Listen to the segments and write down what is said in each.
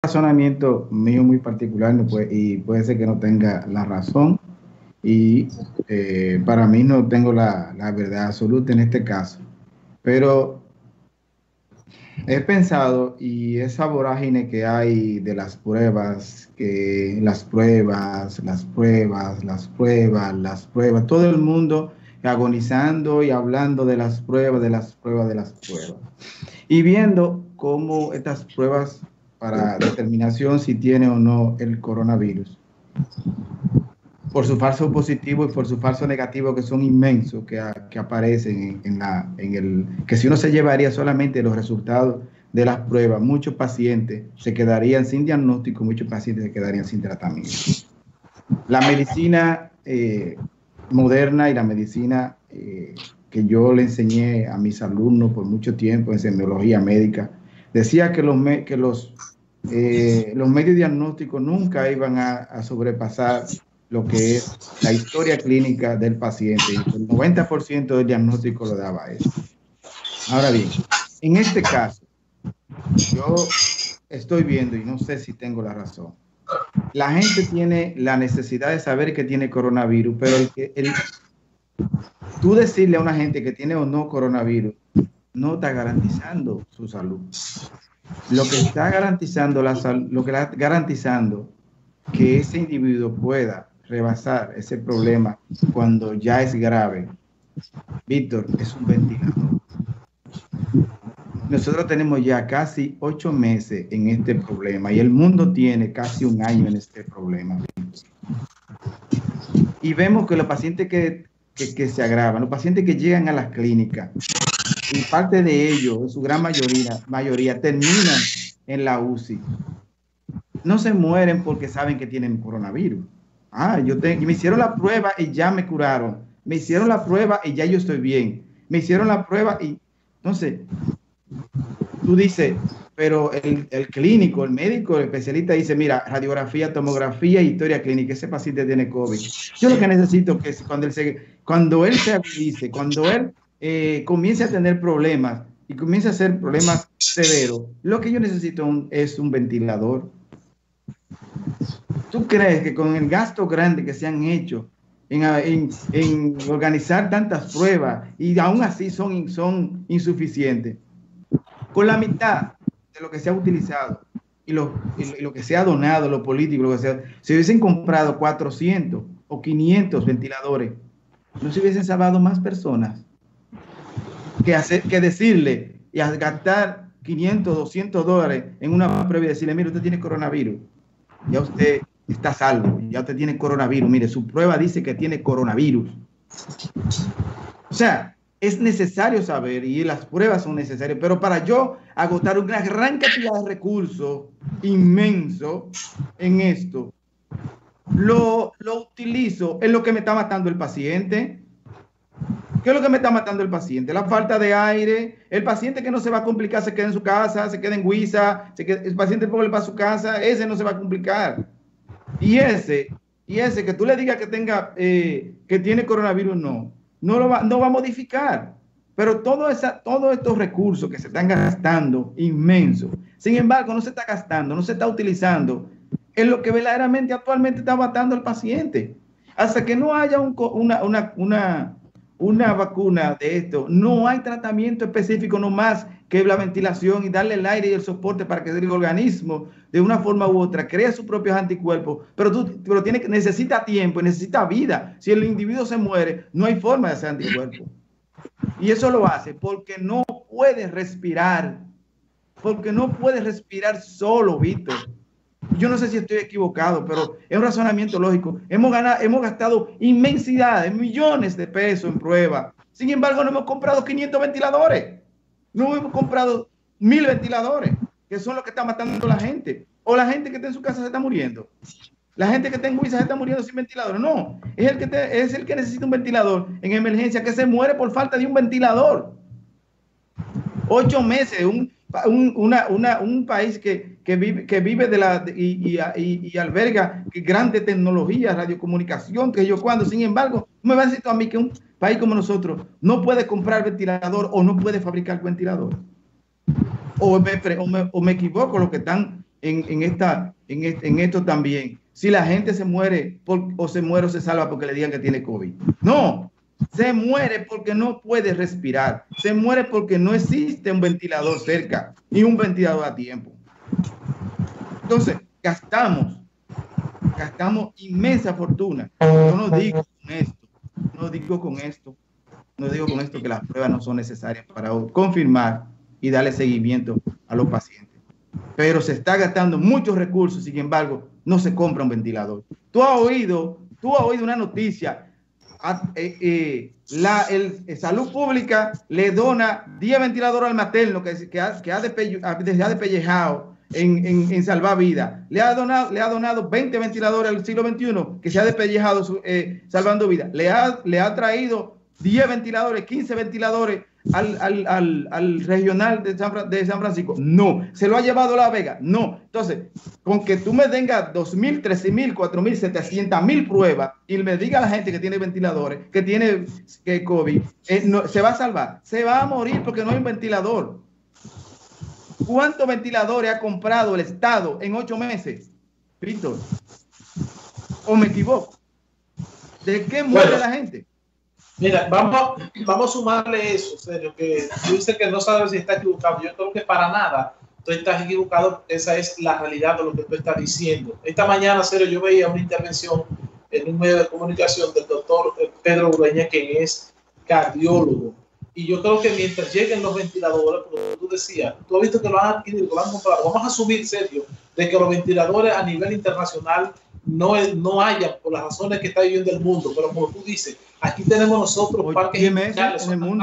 razonamiento mío muy particular y puede ser que no tenga la razón y para mí no tengo la verdad absoluta en este caso, pero he pensado y esa vorágine que hay de las pruebas, que las pruebas, todo el mundo agonizando y hablando de las pruebas, de las pruebas, de las pruebas. Y viendo cómo estas pruebas para determinación si tiene o no el coronavirus, por su falso positivo y por su falso negativo, que son inmensos, que aparecen que si uno se llevaría solamente los resultados de las pruebas, muchos pacientes se quedarían sin diagnóstico, muchos pacientes se quedarían sin tratamiento. La medicina moderna y la medicina que yo le enseñé a mis alumnos por mucho tiempo en semiología médica, decía que los medios diagnósticos nunca iban a sobrepasar lo que es la historia clínica del paciente. El 90% del diagnóstico lo daba eso. Ahora bien, en este caso, yo estoy viendo, y no sé si tengo la razón, la gente tiene la necesidad de saber que tiene coronavirus, pero tú decirle a una gente que tiene o no coronavirus, no está garantizando su salud. Lo que está garantizando que ese individuo pueda rebasar ese problema cuando ya es grave, Víctor, es un ventilador. Nosotros tenemos ya casi 8 meses en este problema y el mundo tiene casi 1 año en este problema. Y vemos que los pacientes que se agravan, los pacientes que llegan a las clínicas, y parte de ellos, en su gran mayoría terminan en la UCI. No se mueren porque saben que tienen coronavirus. Me hicieron la prueba y ya me curaron. Me hicieron la prueba y ya yo estoy bien. Me hicieron la prueba y... Entonces, tú dices, pero el clínico, el médico, el especialista dice, mira, radiografía, tomografía, historia clínica, ese paciente tiene COVID. Yo lo que necesito que cuando él se agudice, cuando él comience a tener problemas y comience a hacer problemas severos, lo que yo necesito es un ventilador. ¿Tú crees que con el gasto grande que se han hecho en organizar tantas pruebas y aún así son insuficientes? Con la mitad de lo que se ha utilizado y lo que se ha donado, lo político, lo que sea, si hubiesen comprado 400 o 500 ventiladores, no se hubiesen salvado más personas que decirle y a gastar 500, 200 dólares en una prueba y decirle, mire, usted tiene coronavirus, ya usted está salvo, ya usted tiene coronavirus, mire, su prueba dice que tiene coronavirus. O sea, es necesario saber y las pruebas son necesarias, pero para yo agotar una gran cantidad de recursos inmenso en esto, lo utilizo en lo que me está matando el paciente. ¿Qué es lo que me está matando el paciente? La falta de aire. El paciente que no se va a complicar se queda en su casa, se queda en Huiza, el paciente pobre va a su casa, ese no se va a complicar. Y ese que tú le digas que tenga, que tiene coronavirus, no va a modificar. Pero todos estos recursos que se están gastando, inmensos, sin embargo, no se está gastando, no se está utilizando en lo que verdaderamente actualmente está matando al paciente. Hasta que no haya una vacuna de esto, no hay tratamiento específico nomás que la ventilación y darle el aire y el soporte para que el organismo de una forma u otra crea sus propios anticuerpos, pero necesita tiempo y necesita vida. Si el individuo se muere, no hay forma de hacer anticuerpos. Y eso lo hace porque no puede respirar, solo, Víctor. Yo no sé si estoy equivocado, pero es un razonamiento lógico. Hemos gastado inmensidades, millones de pesos en pruebas. Sin embargo, no hemos comprado 500 ventiladores. No hemos comprado 1000 ventiladores, que son los que están matando a la gente. O la gente que está en su casa se está muriendo. La gente que está en Huiza se está muriendo sin ventilador. No, es el que necesita un ventilador en emergencia, que se muere por falta de un ventilador. 8 meses, un país que vive y alberga grande tecnología, radiocomunicación, que yo cuando, sin embargo, me va a decir a mí que un país como nosotros no puede comprar ventilador o no puede fabricar ventilador. O me equivoco, los que están en esto también. Si la gente se muere o se muere o se salva porque le digan que tiene COVID. No, se muere porque no puede respirar. Se muere porque no existe un ventilador cerca ni un ventilador a tiempo. Entonces, gastamos inmensa fortuna. Yo no digo con esto que las pruebas no son necesarias para confirmar y darle seguimiento a los pacientes. Pero se está gastando muchos recursos, sin embargo, no se compra un ventilador. Tú has oído una noticia. Salud Pública le dona 10 ventiladores al materno que ha despellejado en salvar vidas. Le ha donado 20 ventiladores al siglo XXI que se ha despellejado salvando vidas. Le ha traído 10 ventiladores, 15 ventiladores al regional de San Francisco. No. ¿Se lo ha llevado a La Vega? No. Entonces, con que tú me tengas 2.000, 13.000, 4.000, 700.000 pruebas y me diga a la gente que tiene ventiladores, que tiene COVID, no, ¿se va a salvar? Se va a morir porque no hay un ventilador. ¿Cuántos ventiladores ha comprado el Estado en 8 meses, Víctor? ¿O me equivoco? ¿De qué muere la gente? Mira, vamos a sumarle eso, serio, que tú dices que no sabes si está equivocado. Yo creo que para nada tú estás equivocado. Esa es la realidad de lo que tú estás diciendo. Esta mañana, serio, yo veía una intervención en un medio de comunicación del doctor Pedro Ureña, que es cardiólogo. Y yo creo que mientras lleguen los ventiladores, como tú decías, tú has visto que lo han adquirido, lo han comprado. Vamos a asumir, serio, de que los ventiladores a nivel internacional no haya, por las razones que está viviendo el mundo. Pero como tú dices, aquí tenemos nosotros parques industriales en el mundo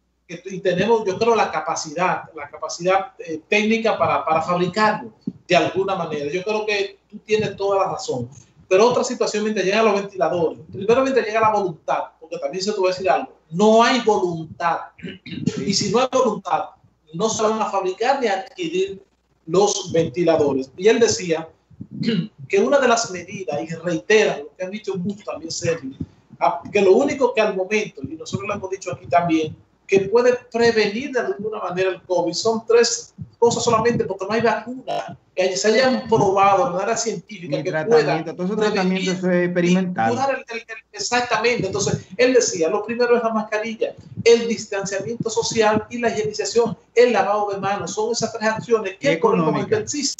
y tenemos, yo creo, la capacidad técnica para fabricarlo de alguna manera. Yo creo que tú tienes toda la razón. Pero otra situación, mientras llegan los ventiladores, primero mientras llega la voluntad, porque también se te va a decir algo, no hay voluntad. Y si no hay voluntad, no se van a fabricar ni a adquirir los ventiladores. Y él decía que una de las medidas, y reitera lo que han dicho mucho también, Sergio, que lo único que al momento, y nosotros lo hemos dicho aquí también, que puede prevenir de alguna manera el COVID son 3 cosas solamente, porque no hay vacuna que se hayan probado de manera científica que pueda todo ese tratamiento es experimental. Exactamente. Entonces, él decía, lo primero es la mascarilla, el distanciamiento social y la higienización, el lavado de manos. Son esas 3 acciones que económicamente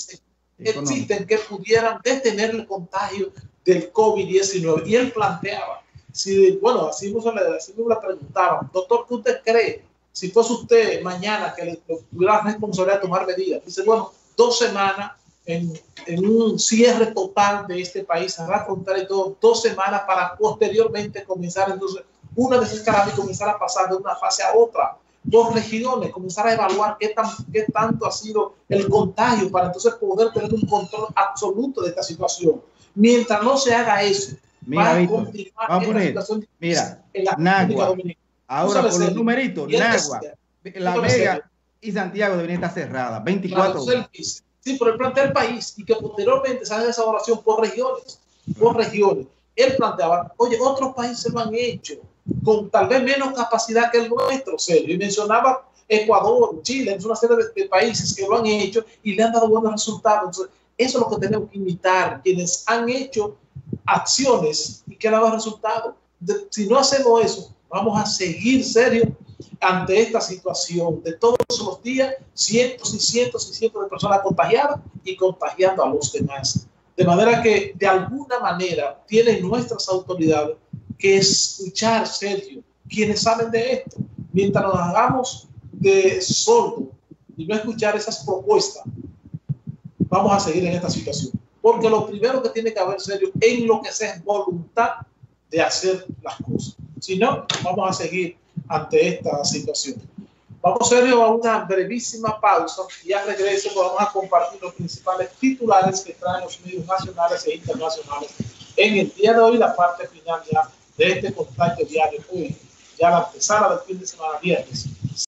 existen que pudieran detener el contagio del COVID-19. Y él planteaba, bueno, así nos le preguntaban, doctor, ¿qué usted cree? Si fuese usted mañana que le tuviera la responsabilidad de tomar medidas, dice, bueno, 2 semanas en un cierre total de este país, a la frontera y todo, 2 semanas para posteriormente comenzar entonces una desescalada y comenzar a pasar de una fase a otra. 2 regiones, comenzar a evaluar qué tanto ha sido el contagio para entonces poder tener un control absoluto de esta situación. Mientras no se haga eso, mira, Víctor, vamos a poner, mira, Nagua, ahora por los numeritos, Nagua, La Vega y Santiago deberían estar cerradas, 24 horas. Sí, pero él plantea el país y que posteriormente se haga esa evaluación por regiones, Él planteaba, oye, otros países lo han hecho con tal vez menos capacidad que el nuestro, Sergio, y mencionaba Ecuador, Chile, es una serie de países que lo han hecho y le han dado buenos resultados. Entonces, eso es lo que tenemos que imitar, quienes han hecho acciones y que han dado resultados. Si no hacemos eso, vamos a seguir, Sergio, ante esta situación de todos los días, cientos y cientos y cientos de personas contagiadas y contagiando a los demás. De manera que, de alguna manera, tienen nuestras autoridades que escuchar, Sergio, quienes saben de esto, mientras nos hagamos de sordo y no escuchar esas propuestas, vamos a seguir en esta situación. Porque lo primero que tiene que haber, Sergio, en lo que sea es voluntad de hacer las cosas. Si no, vamos a seguir ante esta situación. Vamos, Sergio, a una brevísima pausa y al regreso vamos a compartir los principales titulares que traen los medios nacionales e internacionales en el día de hoy, la parte final ya de este contacto diario. Hoy, ya la antesala del fin de semana, viernes